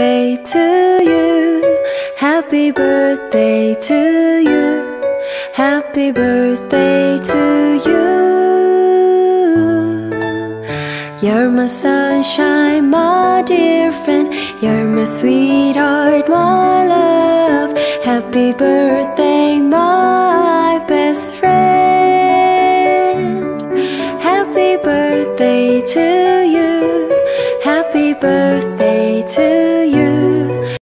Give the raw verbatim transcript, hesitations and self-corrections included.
birthday to you. Happy birthday to you. Happy birthday to you. You're my sunshine, my dear friend. You're my sweetheart, my love. Happy birthday, my best friend. Happy birthday to you. Happy birthday.